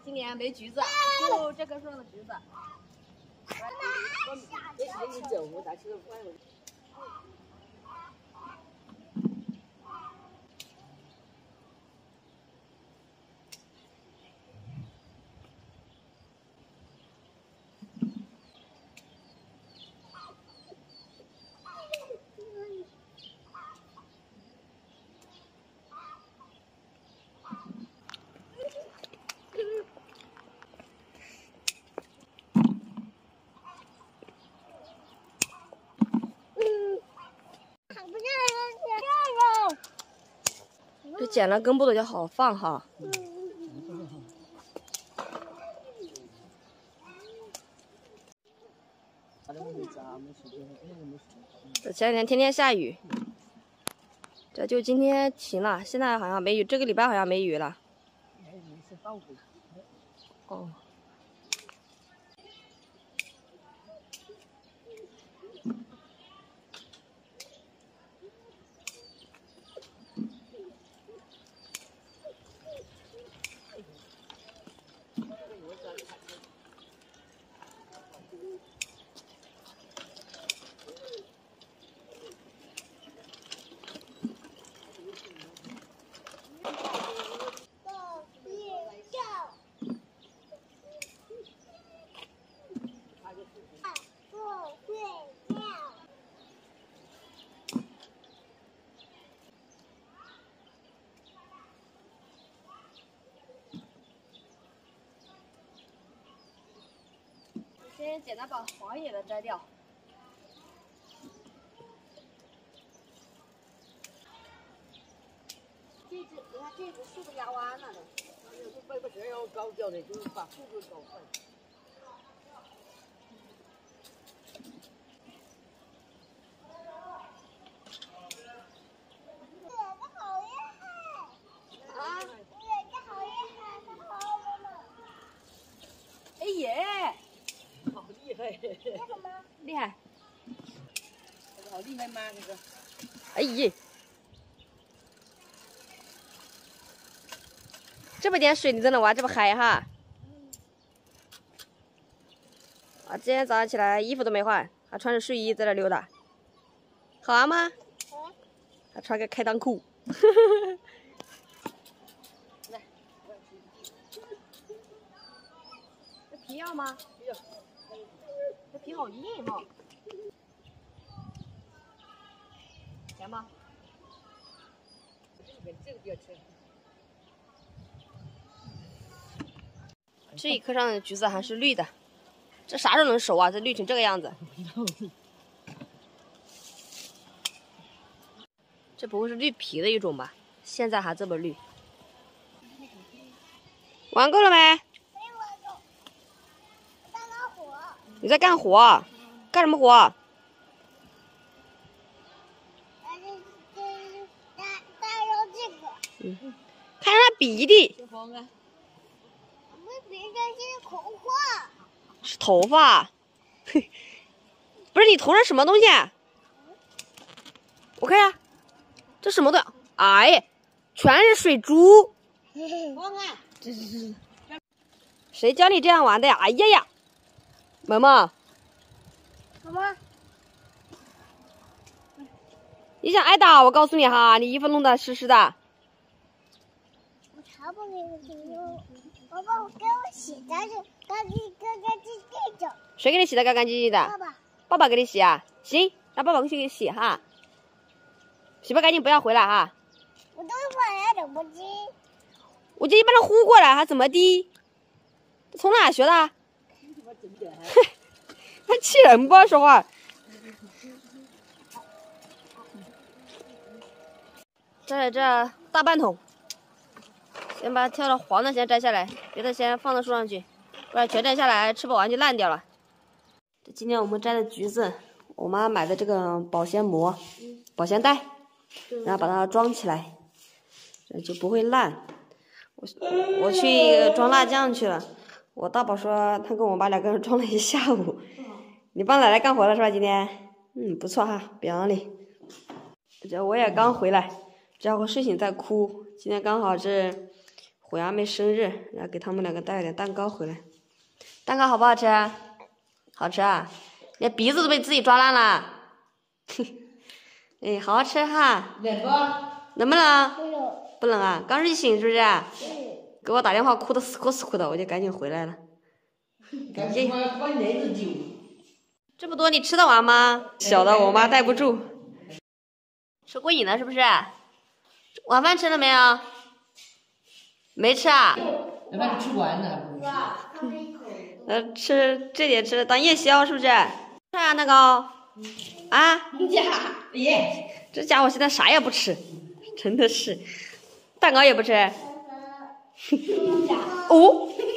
今年没橘子，就这棵树上的橘子。 你走，我打车快了。 这剪了根部的就好放哈。这前两天天天下雨，这就今天晴了，现在好像没雨，这个礼拜好像没雨了。哦。 先简单把黄叶的摘掉。 你看这个树都压弯了的，有时候背不直要高脚的，就是把树给搞坏。 哎耶！ 好厉害！ 厉害！ 好厉害吗？这个。 哎耶！这么点水你都能玩这么嗨哈！啊，今天早上起来衣服都没换，还穿着睡衣在这溜达，好玩吗？还穿个开裆裤。 来， 这皮要吗？ 要。 这皮好硬哈、哦，甜吗？ 这个比较吃。 这一颗上的橘子还是绿的，这啥时候能熟啊？这绿成这个样子。这不会是绿皮的一种吧？现在还这么绿。玩够了没？ 没玩够。我在拿火。 你在干活？干什么活？看着他鼻涕。 不是别人是头发。 是头发。不是你头上什么东西？我看一下，这什么东西？哎，全是水珠。这是谁教你这样玩的呀？哎呀呀，萌萌。 什么？ 你想挨打？我告诉你哈，你衣服弄得湿湿的。 我才不给你洗呢！爸爸，我给我洗的是干净的。 谁给你洗的干干净净的？ 爸爸。 爸爸给你洗啊？行，让爸爸去给你洗哈。洗不干净不要回来哈。 我都买了怎么的？ 我就一般的呼过来，还怎么的？从哪学的？他气人不说话。这大半桶，先把挑的黄的先摘下来，别的先放到树上去，不然全摘下来吃不完就烂掉了。这今天我们摘的橘子，我妈买的这个保鲜膜、保鲜袋，然后把它装起来，这就不会烂。我去装辣酱去了，我大宝说他跟我爸两个人装了一下午。你帮奶奶干活了是吧？今天，不错哈，表扬你。这我也刚回来，这家伙睡醒在哭。今天刚好是虎牙妹生日，然后给他们2个带了点蛋糕回来。蛋糕好不好吃？好吃啊！连鼻子都被自己抓烂了。哎，好好吃哈。 冷不？ 能不能？ 不冷。 不冷啊，刚睡醒是不是？ 嗯。 给我打电话哭得死哭死哭的，我就赶紧回来了。这么多你吃得完吗？小的我妈带不住。吃过瘾了是不是？晚饭吃了没有？没吃啊？ 要把你吃完了。 吃这点吃当夜宵是不是？是啊，那个啊？ 耶！ 这家伙现在啥也不吃，真的是，蛋糕也不吃。哦。